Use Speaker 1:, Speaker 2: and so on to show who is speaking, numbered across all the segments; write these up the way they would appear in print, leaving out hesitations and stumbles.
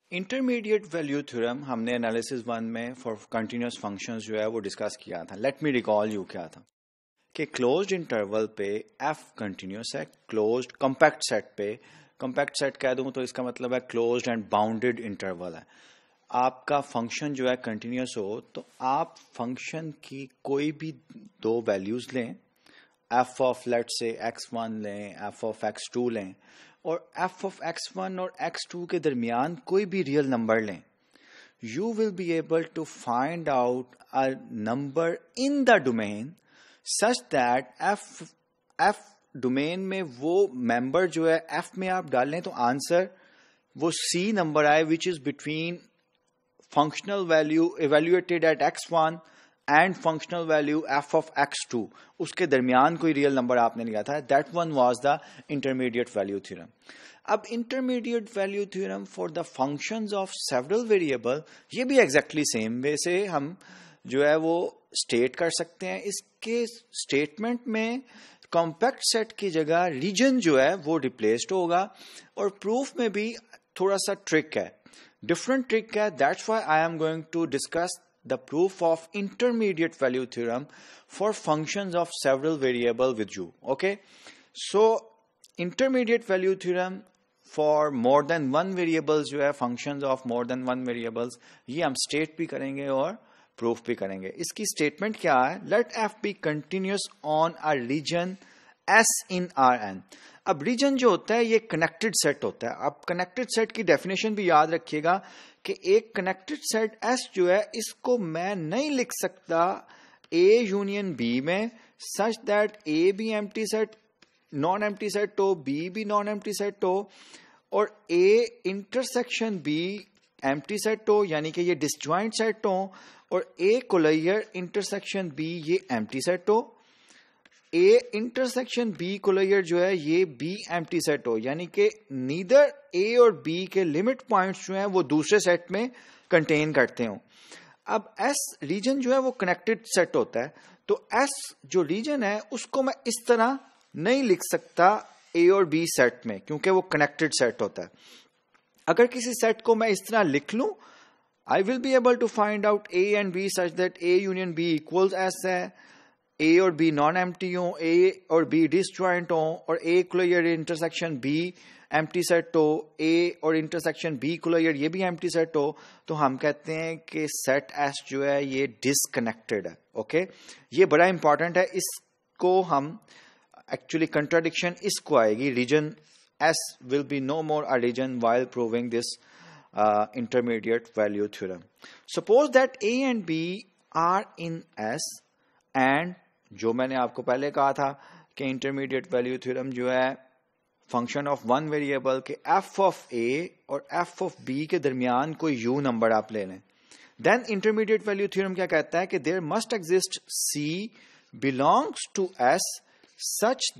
Speaker 1: Intermediate value theorem हमने analysis 1 में for continuous functions जो है वो डिस्कस किया था। लेट मी रिकॉल यू क्या था कि क्लोज्ड इंटरवल पे एफ कंटिन्यूअस है, क्लोज्ड कॉम्पैक्ट सेट पे, कॉम्पैक्ट सेट कह दूं तो इसका मतलब है क्लोज्ड एंड बाउंडेड इंटरवल है। आपका फंक्शन जो है कंटिन्यूअस हो तो आप फंक्शन की कोई भी दो वैल्यूज लें, एफ ऑफ लेट से x1 लें, एफ ऑफ x2 लें, और एफ ऑफ x1 और x2 के दरमियान कोई भी रियल नंबर लें, you will be able to find out a number in the domain such that f domain में वो मेंबर जो है f में आप डालें तो आंसर वो c नंबर आए which is between functional value evaluated at x1 and functional value f of x2, उसके दरमियान कोई रियल नंबर आपने लिया था। That one was the intermediate value theorem. अब intermediate value theorem for the functions of several variable, ये भी exactly same way से हम जो है वो स्टेट कर सकते हैं। इसके स्टेटमेंट में कॉम्पैक्ट सेट की जगह रीजन जो है वो रिप्लेस्ड होगा, और प्रूफ में भी थोड़ा सा ट्रिक है, डिफरेंट ट्रिक है। That's why I am going to discuss the proof of intermediate value theorem for functions of several variable with you. Okay, so intermediate value theorem for more than one variables जो है functions of more than one variables, ये हम state भी करेंगे और proof भी करेंगे। इसकी statement क्या है? Let f be continuous on a region S in Rn। अब रीजन जो होता है ये कनेक्टेड सेट होता है। अब कनेक्टेड सेट की डेफिनेशन भी याद रखिएगा कि एक कनेक्टेड सेट S जो है इसको मैं नहीं लिख सकता A यूनियन B में सच दैट A भी empty set non empty set हो, B भी नॉन एम्प्टी सेट हो, और A intersection B empty set हो, यानी कि ये डिसजॉइंट सेट हो, और A कोलाइयर इंटरसेक्शन B ये एम्प्टी सेट हो। A इंटरसेक्शन B कोलाइयर जो है ये B एम्प्टी सेट हो, यानी कि नीदर A और B के लिमिट पॉइंट्स जो हैं वो दूसरे सेट में कंटेन करते हो। अब S रीजन जो है वो कनेक्टेड सेट होता है, तो S जो रीजन है उसको मैं इस तरह नहीं लिख सकता A और B सेट में, क्योंकि वो कनेक्टेड सेट होता है। अगर किसी सेट को मैं इस तरह लिख लूं, I will be able to find out A and B such that A union B equals S है, A और B नॉन एम्प्टी हो, A और B डिसजॉइंट हो, और A closure intersection B empty set हो, A और intersection B closure ये भी एम्प्टी सेट हो, तो हम कहते हैं कि सेट S जो है ये डिसकनेक्टेड है। ओके, ये बड़ा इंपॉर्टेंट है। इसको हम एक्चुअली कंट्राडिक्शन इसको आएगी, region S will be no more a region while proving this intermediate value theorem. Suppose that A and B are in S, and जो मैंने आपको पहले कहा था कि इंटरमीडिएट वैल्यू थ्योरम जो है फंक्शन ऑफ वन वेरिएबल के f ऑफ a और f ऑफ b के दरमियान कोई u नंबर आप ले लें, देन इंटरमीडिएट वैल्यू थ्योरम क्या कहता है कि there must exist c belongs to s such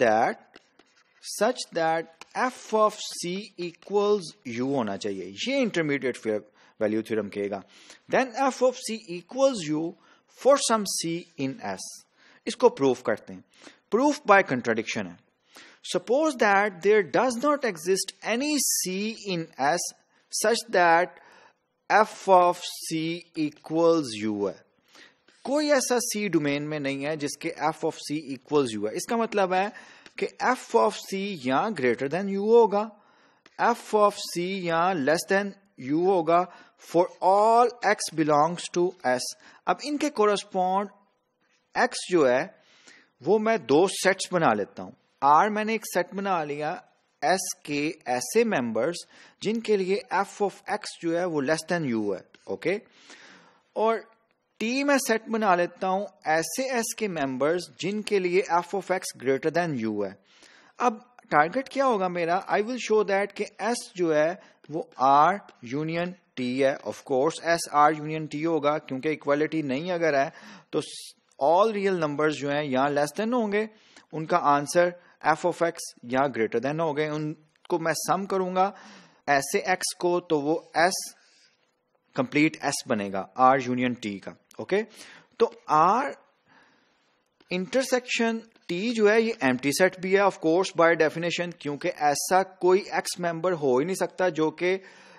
Speaker 1: that f of c equals u होना चाहिए। ये इंटरमीडिएट वैल्यू थ्योरम कहेगा। Then f of c equals u for some c in s। इसको proof करते हैं। प्रूफ बाय कंट्राडिक्शन है। Suppose that there does not exist any c in s such that f of c equals u है। कोई ऐसा c domain में नहीं है जिसके f of c equals u है। इसका मतलब है कि f ऑफ c या ग्रेटर देन u होगा, f ऑफ c या लेस देन u होगा for all x belongs to s। अब इनके कोरस्पॉन्ड x जो है वो मैं दो सेट्स बना लेता हूं। R मैंने एक सेट बना लिया S के ऐसे मेंबर्स जिनके लिए f ऑफ x जो है वो लेस देन u है। ओके, और T मैं सेट बना लेता हूं ऐसे S के मेंबर्स जिनके लिए f of x greater than u है। अब टारगेट क्या होगा मेरा? आई विल शो दैट कि S जो है वो R यूनियन T है। Of course S R union T होगा, क्योंकि इक्वालिटी नहीं अगर है तो ऑल रियल नंबर्स जो हैं यहाँ लेस देन होंगे, उनका आंसर f ऑफ x या ग्रेटर देन हो गए। उनको मैं सम करूंगा ऐसे x को, तो वो S कंप्लीट S बनेगा R यूनियन T का। ओके, तो R इंटरसेक्शन T जो है ये एम्प्टी सेट भी है ऑफ कोर्स बाय डेफिनेशन, क्योंकि ऐसा कोई x मेंबर हो ही नहीं सकता जो कि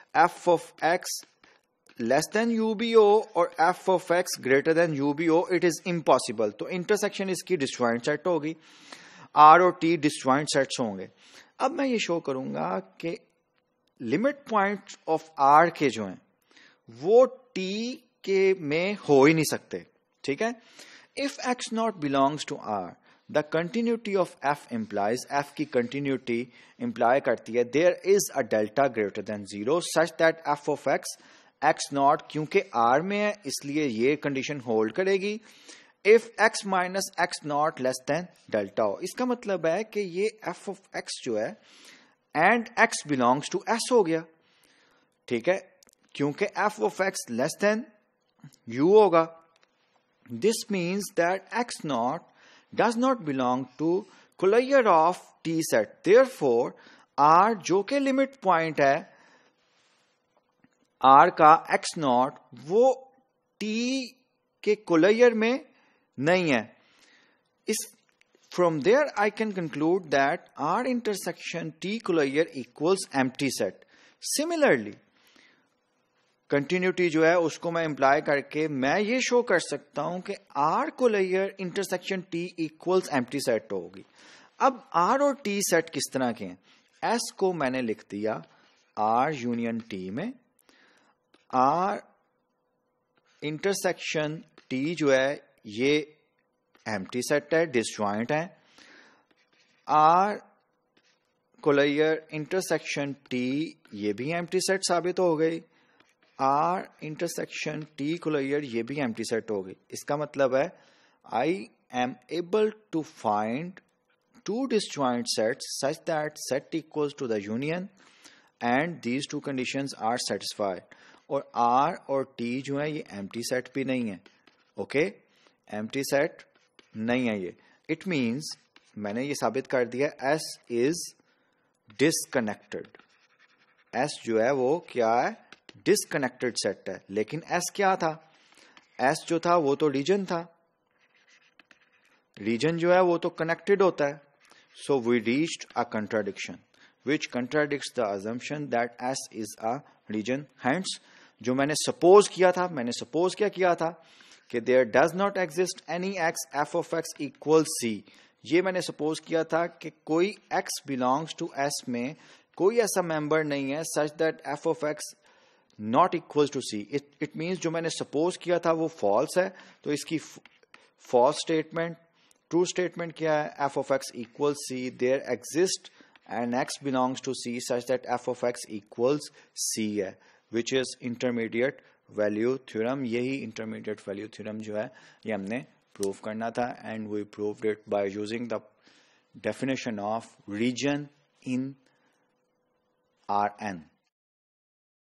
Speaker 1: F of X less than UBO और F of X greater than UBO, it is impossible. तो इंटरसेक्शन इसकी डिस्जॉइंट सेट होगी, आर और टी डिस्जॉइंट सेट्स होंगे। अब मैं ये शो करूंगा कि लिमिट पॉइंट ऑफ आर के जो हैं वो टी के में हो ही नहीं सकते, ठीक है। If X naught belongs to R, the continuity of F implies, F की कंटिन्यूटी इंप्लाई करती है there is a delta greater than zero such that F of X X naught, क्योंकि आर में है इसलिए ये कंडीशन होल्ड करेगी if X minus X naught less than delta हो। इसका मतलब है कि ये एफ ऑफ एक्स जो है and X belongs to S हो गया, ठीक है, क्योंकि F of X less than U होगा। This means that X naught does not belong to closure of T set, therefore R जो के लिमिट पॉइंट है आर का एक्स नॉट वो टी के कोलायर में नहीं है। इस from there I can conclude that R intersection T closure equals empty set. Similarly continuity जो है उसको मैं इंप्लाई करके मैं ये शो कर सकता हूं कि R closure intersection T equals empty set होगी। अब आर और टी सेट किस तरह के हैं, एस को मैंने लिख दिया आर यूनियन टी में, आर इंटरसेक्शन टी जो है ये एम्प्टी सेट है, डिसजॉइंट है। आर कोलायर इंटरसेक्शन टी ये भी एम्प्टी सेट साबित हो गई, आर इंटरसेक्शन टी कोलायर ये भी एम्प्टी सेट हो गई। इसका मतलब है I am able to find two disjoint sets such that set equals to the union and these two conditions are satisfied। और R और T जो है ये empty set भी नहीं है, ओके, empty set नहीं है ये। It means मैंने ये साबित कर दिया S is disconnected। S जो है वो क्या है, disconnected set है। लेकिन S क्या था, S जो था वो तो रीजन था, रीजन जो है वो तो कनेक्टेड होता है। So we reached a contradiction which contradicts the assumption that S is a region। Hence जो मैंने सपोज किया था, मैंने सपोज क्या किया था कि there does not exist any x f of x equals c। ये मैंने सपोज किया था कि कोई x belongs to S में कोई ऐसा मेंबर नहीं है such that f of x not equals to c। It means जो मैंने सपोज किया था वो false है, तो इसकी false statement, ट्रू स्टेटमेंट क्या है, F of X equal C, there exist and X belongs to C such that F of X equals C है, which is intermediate value theorem. यही इंटरमीडिएट वैल्यू थ्योरम जो है ये हमने प्रूव करना था and we proved it by using the definition of region in R N.